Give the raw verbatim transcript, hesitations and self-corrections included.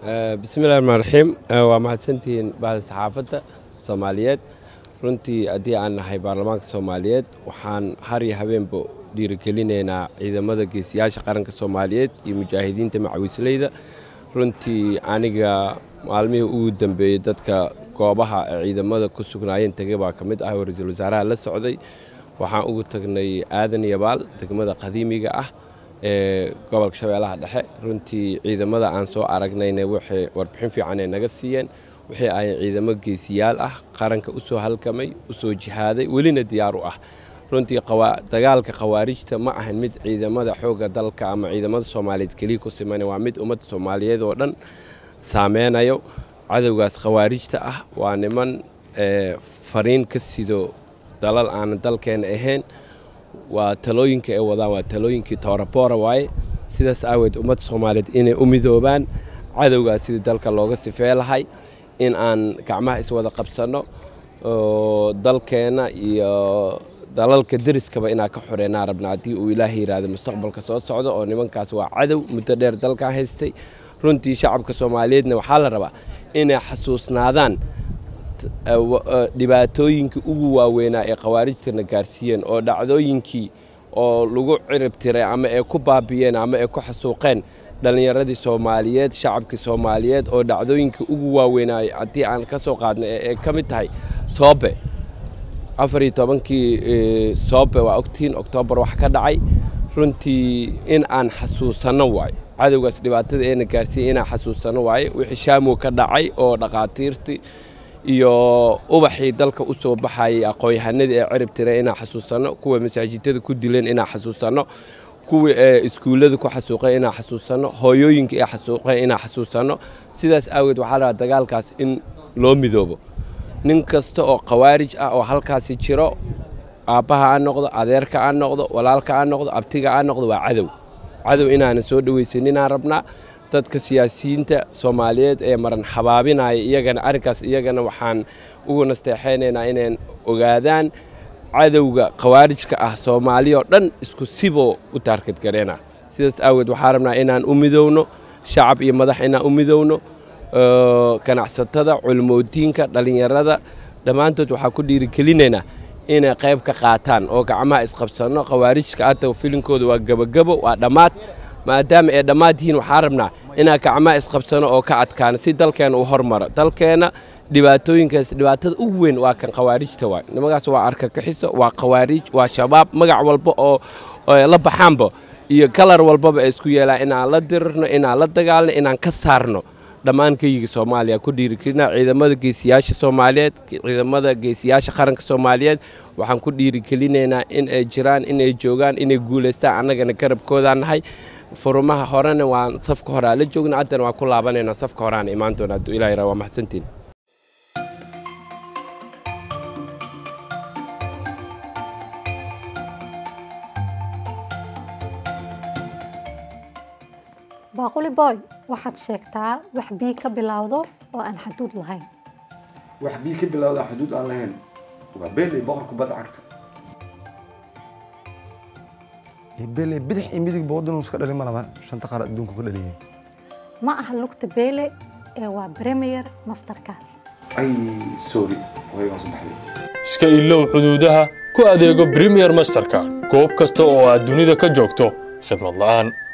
بسم الله الرحمن الرحيم ومحسنتين بعد الصحافة الصوماليات runtii adii aan nahay baarlamaanka Soomaaliyeed waxaan har iyo habeenba dhiirigelinaynaa ciidamada geesiyaasha qaranka Soomaaliyeed iyo mujaahidiinta macawisleyda runtii aniga maalmihii ugu dambeeyay dadka goobaha ciidamada ku sugnaayeen tagay baa kamid ah ra'iisul wasaaraha la socday waxaan ugu tagnay aadan yabaal degmada qadiimiga ah ee gobolka Shabeellaha Dhexe runtii ciidamada aan soo aragnayna waxay warbixin fiican ay naga siiyeen wixii ay ciidamo geesiyaal ah qaranka u soo halkamay u soo jihaaday welina diyaar u ah runtii dagaalka khawaarijta ma ahan mid ciidamada xooga dalka ama ciidamada Soomaaliyeed kaliya ku siman waa mid ummadda Soomaaliyeed oo dhan saameynayo cadawgaas khawaarijta ah waa niman fariin ka sido dalal aan dalkeena ahayn waa talooyinka ay wadaan waa talooyinkii Toorabora waay sidaas aaweed ummadda Soomaaliyeed inay u midoobaan cadawgaas sidii dalka looga sifeelahay in aan gacmaha is wada qabsano oo dalkeena iyo dalalka dariskaba inaa ka xoreynaa rabnaa hadii uu Ilaahay yiraahdo mustaqbalka soo socdo oo nimankaas waa cadow muddo dheer dalka haystay runtii shacabka Soomaaliyeedna waxa la rabaa inay xasuusnaadaan dhibaatooyinkii ugu waaweynaa ee khawaarijtana gaarsiiyeen oo dhacdooyinkii oo lagu cirib tiray ama ay ku baabiyeen ama ay ku xasuuqeen dhalinyaradii Soomaaliyeed shacabkii Soomaaliyeed oo dhacdooyinkii ugu waaweynaa hadii aan ka soo qaadnay ee kamid tahay Soobe afar iyo tobankii Soobe waa ogtiin October wax ka dhacay runtii in aan xasuusano waay cadawgaas dhibaatada ee gaarsiiyay in aan xasuusano waay wixii Shaamo ka dhacay oo dhaqaatiirtii iyo ubaxii dalka u soo baxay aqoon-yahanadii ee cirib tiray in aan xasuusano kuwa masaajidada ku dileen in aan xasuusano kuwa iskuulada ku xasuuqay in aan xasuusano hooyooyinka ee xasuuqay in aan xasuusano sidaas aaweed waxa la dagaalkaas in loo midoobo nin kasta oo qawaarij ah oo halkaas jiro aabaha aan noqdo adeerka aan noqdo walaalka aan noqdo abtiga aan noqdo waa cadow cadow inaan soo dhaweysanin aan rabnaa dadka siyaasiyiinta Soomaaliyeed ee maran xabaabinaya iyagana arkaas iyagana waxaan ugu nasteexaynaynaa inaan ogaadaan cadawga khawaarijka ah Soomaaliya oo dhan isku sibo u target gareena sidaas aaweed waxaan rabnaa inaan u midowno shacab iyo madax inaan u midowno ganacsatada culmoodiinka dhalinyarada dhamaantood waxa ku dhiirigelinaynaa inay qayb ka qaataan oo gacmaha isqabsano khawaarijka aad filinkooda waa gabagabo waa dhamaad maadaama ay dhamaadhiin waxaan rabnaa inaan gacmaha isqabsano oo ka adkaano si dalkeena u hormaro dalkeena dhibaatooyinkaas dhibaatada ugu weyn waa kan khawaarijta waay nimagaas waa arkakixiso waa khawaarij waa shabaab magac walba oo la baxaanba iyo kalar walbaba ay isku yeelaan inaan la dirirno inaan la dagaalno inaan ka saarno dhammaan kayga Soomaaliya ku dhiirigelina ciidamada geesiyaasha Soomaaliyeed ciidamada geesiyaasha qaranka Soomaaliyeed waxaan ku dhiirigelinaynaa in ay jiraan in ay joogaan in ay guuleystaan annagana garabkooda nahay furmaha horena waan safka hore la joogna adan waa ku laabanayna safka horaan imaan doona Ilaahay raa mahadsantiin باقولي باي waxaad sheegtaa wax bii ka bilowdo oo aan xuduud lahayn wax bii ka bilowdo xuduud aan lahayn waa beel boqorka bad cagta beel bidix imidig boodon iska dhalin malaba shanta qaar adduunka ku dhaliyay ma aha lugta beele ee waa Premier Mastercard ay sorry way waa saxay iska ilow xuduudaha ku adeego Premier Mastercard goob kasta oo aad dunida ka joogto khidmad la'aan